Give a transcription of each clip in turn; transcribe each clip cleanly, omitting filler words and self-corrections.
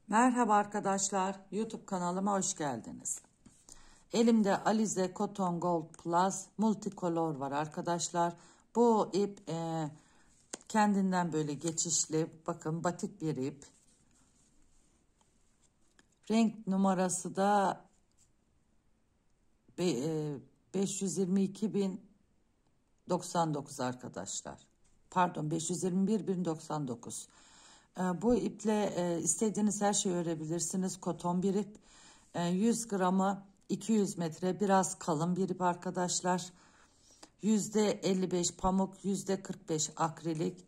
Merhaba arkadaşlar, YouTube kanalıma hoş geldiniz. Elimde Alize Cotton Gold Plus Multicolor var arkadaşlar. Bu ip kendinden böyle geçişli, bakın batik bir ip. Renk numarası da 522.099 arkadaşlar. Pardon, 521.099. Bu iple istediğiniz her şeyi örebilirsiniz. Koton bir ip. 100 gramı 200 metre, biraz kalın bir ip arkadaşlar. %55 pamuk, %45 akrilik.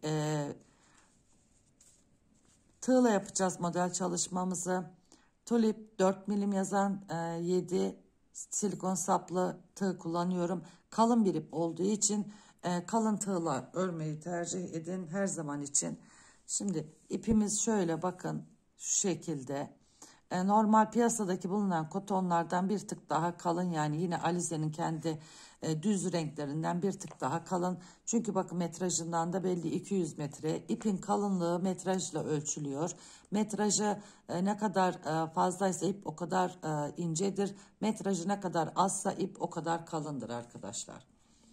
Tığla yapacağız model çalışmamızı. Tulip 4 milim yazan 7 silikon saplı tığ kullanıyorum. Kalın bir ip olduğu için kalın tığla örmeyi tercih edin her zaman için. Şimdi ipimiz şöyle, bakın şu şekilde. Normal piyasadaki bulunan kotonlardan bir tık daha kalın, yani yine Alize'nin kendi düz renklerinden bir tık daha kalın. Çünkü bakın metrajından da belli, 200 metre. İpin kalınlığı metrajla ölçülüyor. Metrajı ne kadar fazlaysa ip o kadar incedir. Metrajı ne kadar azsa ip o kadar kalındır arkadaşlar.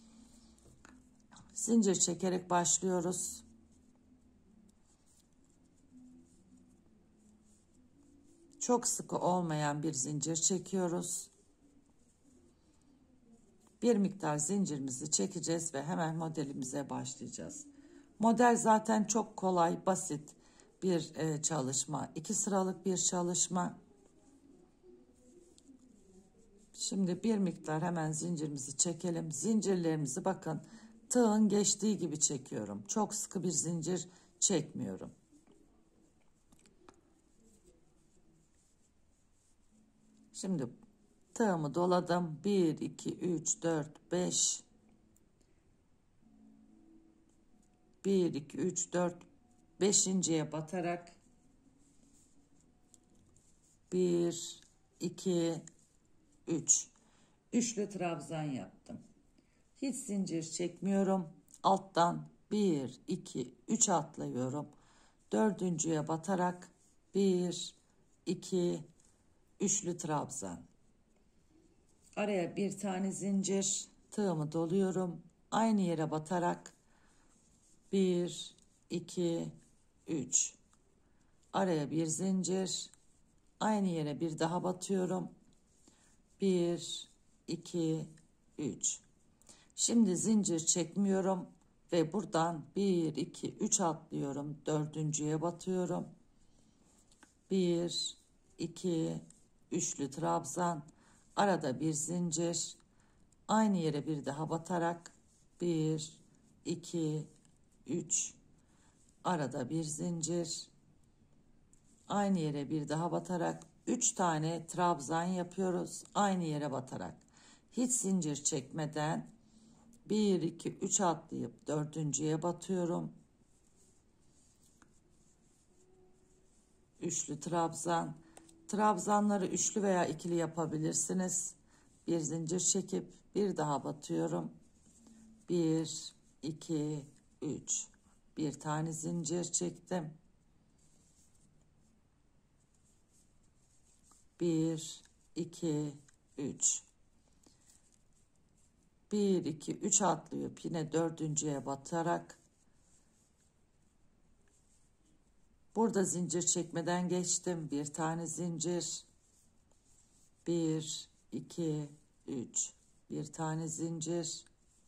Zincir çekerek başlıyoruz. Çok sıkı olmayan bir zincir çekiyoruz. Bir miktar zincirimizi çekeceğiz ve hemen modelimize başlayacağız. Model zaten çok kolay, basit bir çalışma. 2 sıralık bir çalışma. Şimdi bir miktar hemen zincirimizi çekelim. Zincirlerimizi bakın tığın geçtiği gibi çekiyorum. Çok sıkı bir zincir çekmiyorum. Şimdi tığımı doladım. 1, 2, 3, 4, 5. 1, 2, 3, 4, 5.'ye batarak 1, 2, 3. Üçlü trabzan yaptım. Hiç zincir çekmiyorum. Alttan 1, 2, 3 atlıyorum. 4.'ye batarak 1, 2, üçlü trabzan. Araya bir tane zincir, tığımı doluyorum. Aynı yere batarak 1, 2, 3. Araya bir zincir, aynı yere bir daha batıyorum. 1, 2, 3. Şimdi zincir çekmiyorum ve buradan 1, 2, 3 atlıyorum. 4.'ye batıyorum. 1, 2, üçlü trabzan. Arada bir zincir, aynı yere bir daha batarak 1, 2, 3. Arada bir zincir, aynı yere bir daha batarak 3 tane trabzan yapıyoruz. Aynı yere batarak. Hiç zincir çekmeden 1, 2, 3 atlayıp 4.'ye batıyorum. Üçlü trabzan. Trabzanları üçlü veya ikili yapabilirsiniz. Bir zincir çekip bir daha batıyorum. 1, 2, 3. Bir tane zincir çektim. 1, 2, 3. 1, 2, 3 atlayıp yine 4.'ye batarak burada zincir çekmeden geçtim. Bir tane zincir. 1, 2, 3. Bir tane zincir.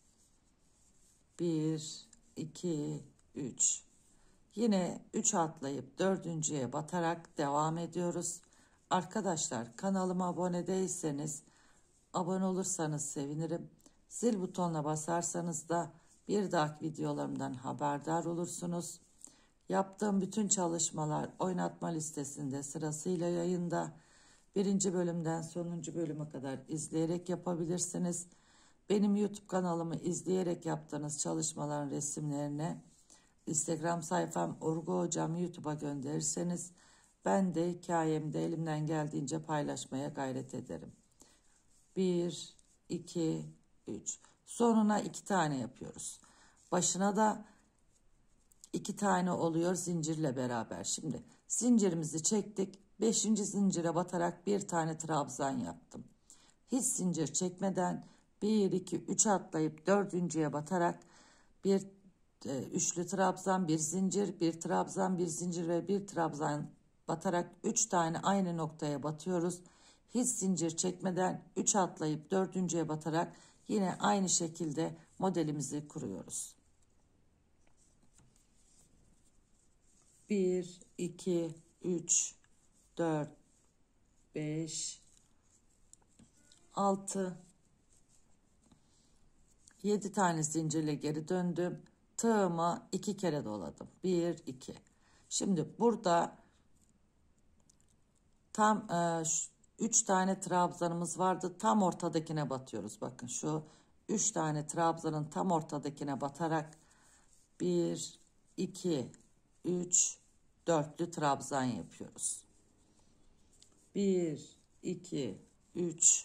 1, 2, 3. Yine 3 atlayıp 4.'ye batarak devam ediyoruz. Arkadaşlar, kanalıma abone değilseniz abone olursanız sevinirim. Zil butonuna basarsanız da bir dahaki videolarımdan haberdar olursunuz. Yaptığım bütün çalışmalar oynatma listesinde sırasıyla yayında. 1. bölümden sonuncu bölüme kadar izleyerek yapabilirsiniz. Benim YouTube kanalımı izleyerek yaptığınız çalışmaların resimlerini Instagram sayfam Urgu Hocam YouTube'a gönderirseniz ben de hikayemde elimden geldiğince paylaşmaya gayret ederim. 1, 2, 3. Sonuna 2 tane yapıyoruz. Başına da 2 tane oluyor zincirle beraber. Şimdi zincirimizi çektik. Beşinci zincire batarak bir tane trabzan yaptım. Hiç zincir çekmeden 1 2 3 atlayıp dördüncüye batarak bir üçlü trabzan, bir zincir, bir trabzan, bir zincir ve bir trabzan batarak 3 tane aynı noktaya batıyoruz. Hiç zincir çekmeden 3 atlayıp dördüncüye batarak yine aynı şekilde modelimizi kuruyoruz. 1 2 3 4 5 6 7 tane zincirle geri döndüm. Tığımı 2 kere doladım. 1 2. Şimdi burada tam 3 tane trabzanımız vardı. Tam ortadakine batıyoruz. Bakın şu 3 tane trabzanın tam ortadakine batarak 1 2 3 dörtlü trabzan yapıyoruz. 1 2 3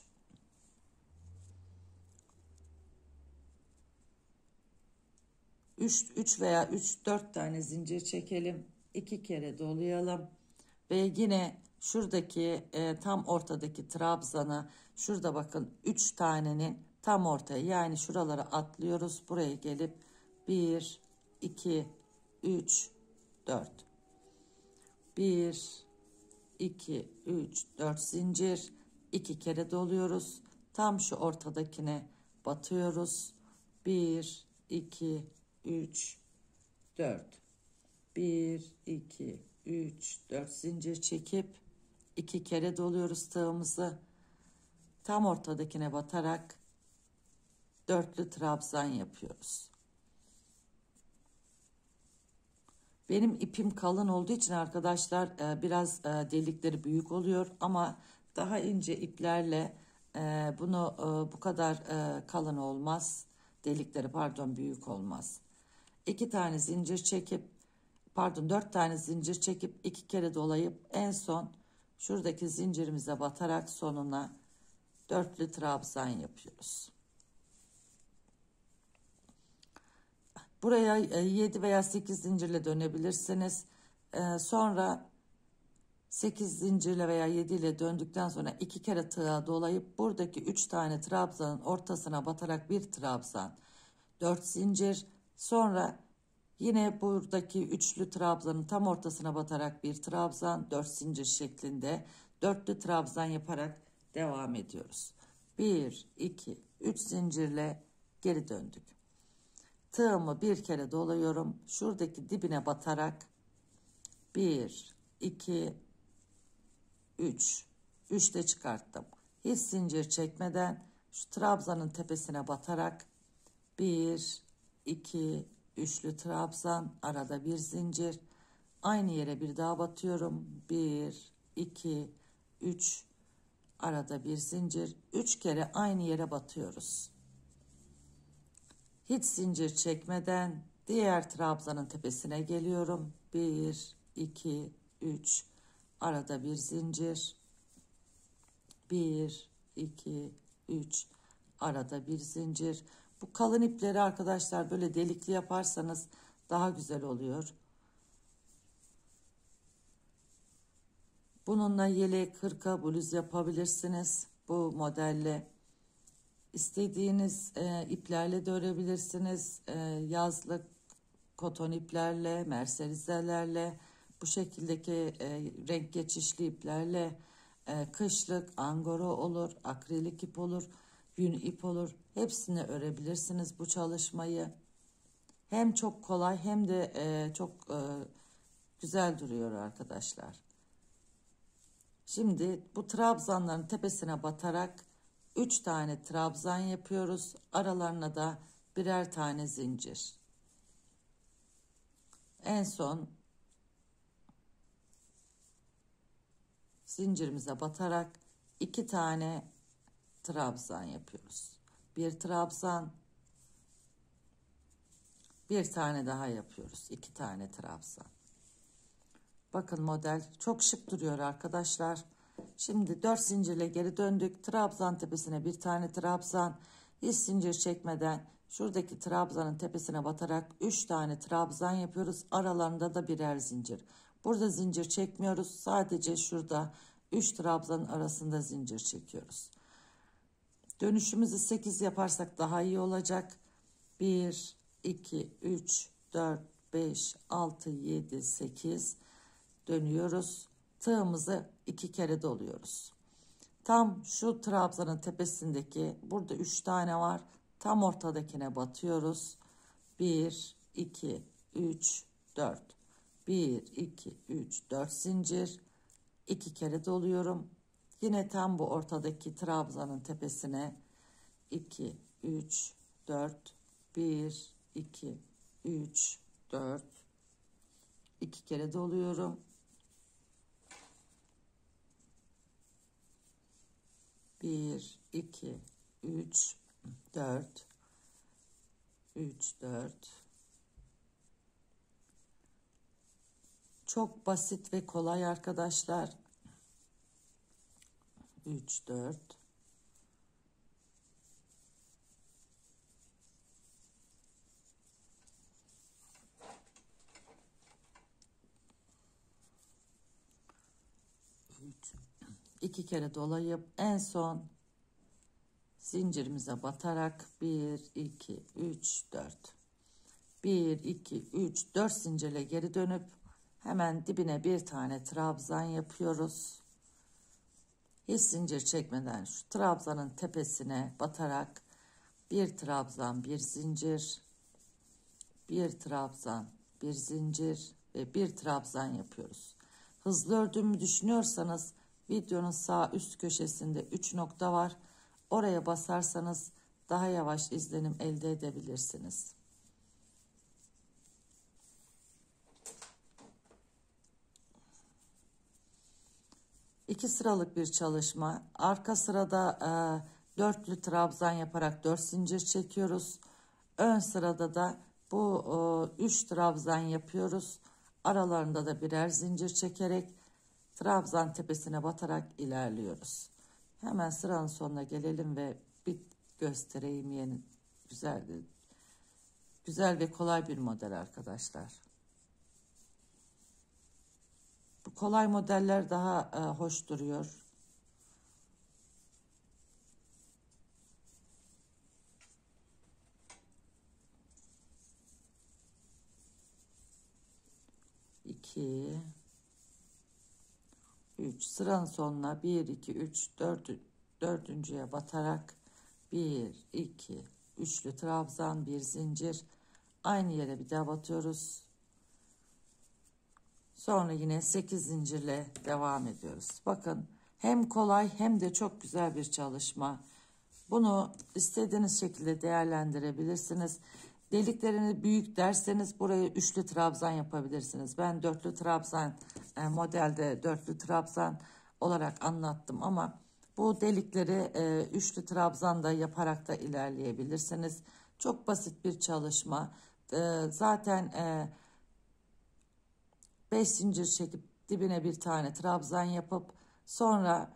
3 veya 4 tane zincir çekelim. 2 kere dolayalım. Ve yine şuradaki tam ortadaki trabzanı şurada bakın 3 tanenin tam ortaya, yani şuralara atlıyoruz. Buraya gelip 1 2 3 4 1 2 3 4 zincir, 2 kere doluyoruz. Tam şu ortadakine batıyoruz. 1 2 3 4 1 2 3 4 zincir çekip 2 kere doluyoruz tığımızı. Tam ortadakine batarak dörtlü trabzan yapıyoruz. Benim ipim kalın olduğu için arkadaşlar biraz delikleri büyük oluyor, ama daha ince iplerle bunu bu kadar kalın olmaz. Delikleri pardon büyük olmaz. 2 tane zincir çekip pardon 4 tane zincir çekip 2 kere dolayıp en son şuradaki zincirimize batarak sonuna dörtlü trabzan yapıyoruz. Buraya 7 veya 8 zincirle dönebilirsiniz. Sonra 8 zincirle veya 7 ile döndükten sonra 2 kere tığa dolayıp buradaki 3 tane trabzanın ortasına batarak bir trabzan, 4 zincir, sonra yine buradaki üçlü trabzanın tam ortasına batarak bir trabzan, 4 zincir şeklinde dörtlü trabzan yaparak devam ediyoruz. 1 2 3 zincirle geri döndük. Tığımı bir kere dolayıyorum. Şuradaki dibine batarak 1 2 3 3'te çıkarttım. Hiç zincir çekmeden şu trabzanın tepesine batarak 1 2 üçlü trabzan, arada bir zincir, aynı yere bir daha batıyorum. 1 2 3 arada bir zincir, 3 kere aynı yere batıyoruz. Hiç zincir çekmeden diğer trabzanın tepesine geliyorum. 1 2 3 arada bir zincir, 1 2 3 arada bir zincir. Bu kalın ipleri arkadaşlar böyle delikli yaparsanız daha güzel oluyor. Bununla yelek, hırka, bluz yapabilirsiniz bu modelle. İstediğiniz iplerle de örebilirsiniz. Yazlık koton iplerle, merserizelerle, bu şekildeki renk geçişli iplerle, kışlık angora olur, akrilik ip olur, yün ip olur. Hepsini örebilirsiniz bu çalışmayı. Hem çok kolay hem de çok güzel duruyor arkadaşlar. Şimdi bu trabzanların tepesine batarak 3 tane trabzan yapıyoruz. Aralarına da birer tane zincir. En son zincirimize batarak 2 tane trabzan yapıyoruz. Bir trabzan, bir tane daha yapıyoruz. 2 tane trabzan. Bakın model çok şık duruyor arkadaşlar. Şimdi 4 zincirle geri döndük. Trabzan tepesine bir tane trabzan. Hiç zincir çekmeden şuradaki trabzanın tepesine batarak 3 tane trabzan yapıyoruz. Aralarında da birer zincir. Burada zincir çekmiyoruz. Sadece şurada 3 trabzanın arasında zincir çekiyoruz. Dönüşümüzü 8 yaparsak daha iyi olacak. 1, 2, 3, 4, 5, 6, 7, 8 dönüyoruz. Tığımızı 2 kere doluyoruz. Tam şu trabzanın tepesindeki, burada 3 tane var. Tam ortadakine batıyoruz. 1, 2, 3, 4. 1, 2, 3, 4 zincir. 2 kere doluyorum. Yine tam bu ortadaki trabzanın tepesine 2, 3, 4. 1, 2, 3, 4. 2 kere doluyorum. 1, 2, 3, 4. 3, 4. Çok basit ve kolay arkadaşlar. 3, 4. 2 kere dolayıp en son zincirimize batarak 1, 2, 3, 4. 1, 2, 3, 4 zincirle geri dönüp hemen dibine bir tane trabzan yapıyoruz. Hiç zincir çekmeden şu trabzanın tepesine batarak bir trabzan, bir zincir, bir trabzan, bir zincir ve bir trabzan yapıyoruz. Hızlı ördüğümü düşünüyorsanız videonun sağ üst köşesinde 3 nokta var. Oraya basarsanız daha yavaş izlenim elde edebilirsiniz. İki sıralık bir çalışma. Arka sırada dörtlü trabzan yaparak 4 zincir çekiyoruz. Ön sırada da bu 3 trabzan yapıyoruz. Aralarında da birer zincir çekerek trabzan tepesine batarak ilerliyoruz. Hemen sıranın sonuna gelelim ve bir göstereyim yeni güzel ve kolay bir model arkadaşlar. Bu kolay modeller daha hoş duruyor. İki, 3 sıranın sonuna 1, 2, 3, 4, dördüncüye batarak 1, 2, üçlü trabzan, bir zincir, aynı yere bir daha batıyoruz. Sonra yine 8 zincirle devam ediyoruz. Bakın hem kolay hem de çok güzel bir çalışma. Bunu istediğiniz şekilde değerlendirebilirsiniz. Deliklerini büyük derseniz buraya üçlü trabzan yapabilirsiniz. Ben dörtlü trabzan modelde dörtlü trabzan olarak anlattım ama bu delikleri üçlü trabzan da yaparak da ilerleyebilirsiniz. Çok basit bir çalışma. Zaten 5 zincir çekip dibine bir tane trabzan yapıp sonra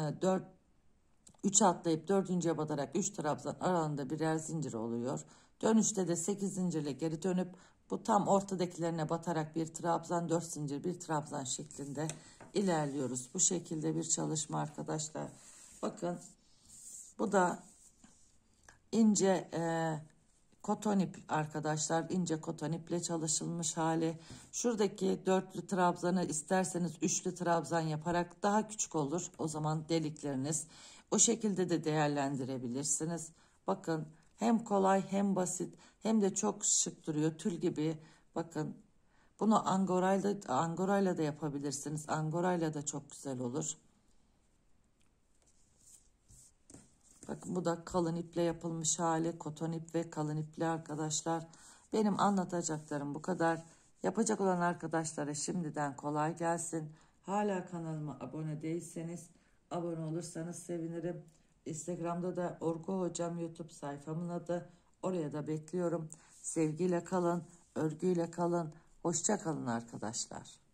3 atlayıp dördüncüye batarak 3 trabzan aralığında birer zincir oluyor. Dönüşte de 8 zincirle geri dönüp bu tam ortadakilerine batarak bir trabzan, 4 zincir, bir trabzan şeklinde ilerliyoruz. Bu şekilde bir çalışma arkadaşlar. Bakın bu da ince koton ip arkadaşlar, ince koton iple çalışılmış hali. Şuradaki dörtlü trabzanı isterseniz üçlü trabzan yaparak daha küçük olur. O zaman delikleriniz o şekilde de değerlendirebilirsiniz. Bakın hem kolay hem basit hem de çok şık duruyor, tül gibi. Bakın bunu angorayla da yapabilirsiniz. Angorayla da çok güzel olur. Bakın bu da kalın iple yapılmış hali, koton ip ve kalın ipli arkadaşlar. Benim anlatacaklarım bu kadar. Yapacak olan arkadaşlara şimdiden kolay gelsin. Hala kanalıma abone değilseniz abone olursanız sevinirim. Instagram'da da Orgu Hocam YouTube sayfamın adı. Oraya da bekliyorum. Sevgiyle kalın, örgüyle kalın. Hoşça kalın arkadaşlar.